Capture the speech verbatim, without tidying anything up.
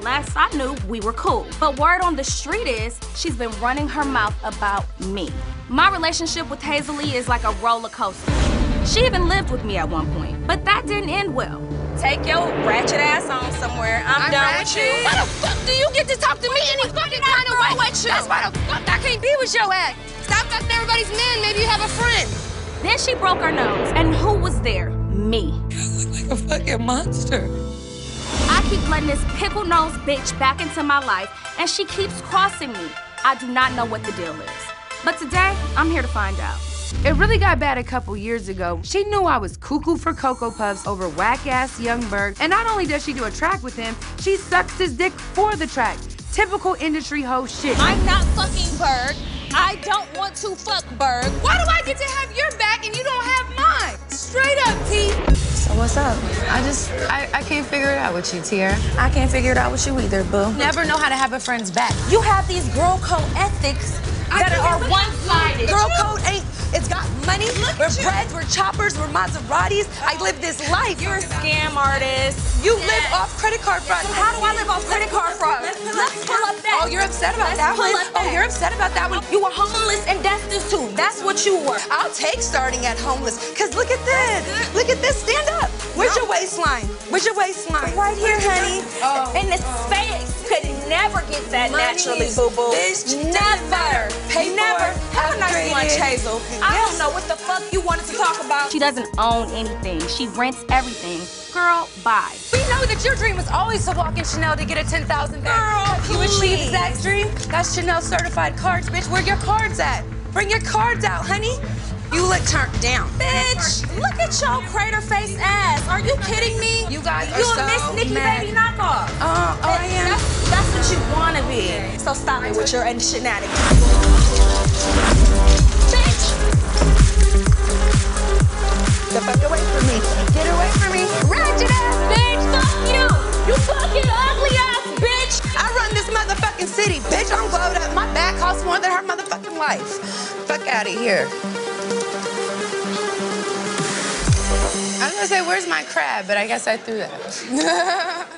Last I knew, we were cool. But word on the street is she's been running her mouth about me. My relationship with Hazel E is like a roller coaster. She even lived with me at one point, but that didn't end well. Take your ratchet ass on somewhere. I'm, I'm done ratchet. with you. Why the fuck do you get to talk to me any fucking kind of way? That's why the fuck I can't be with your ass. Stop fucking everybody's man. Maybe you have a friend. Then she broke her nose, and who was there? Me. You look like a fucking monster. I keep letting this pickle-nosed bitch back into my life, and she keeps crossing me. I do not know what the deal is. But today, I'm here to find out. It really got bad a couple years ago. She knew I was cuckoo for Cocoa Puffs over whack-ass young Berg. And not only does she do a track with him, she sucks his dick for the track. Typical industry hoe shit. I'm not fucking Berg. I don't want to fuck Berg. Why do I get to have your back and you don't have mine? Straight up, T. So what's up? I just, I, I can't figure it out with you, Teairra. I can't figure it out with you either, boo. Never know how to have a friend's back. You have these girl code ethics that are one-sided. Girl code ain't, it's got money, we're breads, we're choppers, we're Maseratis. I live this life. You're a scam artist. You live off credit card fraud. How do I live off credit card fraud? Let's pull up that. Oh, you're upset about Let's that pull one? up that. Oh, you're upset about that one? You were homeless and destitute. That's what you were. I'll take starting at homeless, because look at this. Look at this, stand up. Where's your waistline? Where's your waistline? Right here, honey. Oh. And the space could never get that Money, naturally, boo-boo. bitch, Never. Pay Never. for, Have a nice upgraded. lunch, Hazel. I don't know what the fuck you wanted to talk about. She doesn't own anything. She rents everything. Girl, bye. We know that your dream was always to walk in Chanel to get a ten thousand back. Girl, you achieved that dream? That's Chanel certified cards, bitch. Where your cards at? Bring your cards out, honey. You look turned down. Bitch, look at your crater face ass. Are you kidding me? You guys are You so a Miss Nikki mad. baby knockoff. Oh, oh, I am. That's, that's what you wanna be. So stop it with your shenanigans. Bitch! The fuck away from me. Get away from me. Ratchet ass bitch, fuck you! You fucking ugly ass bitch! I run this motherfucking city, bitch. I'm glowed up. My back costs more than her motherfucking life. Fuck out of here. I was gonna say, where's my crab? But I guess I threw that.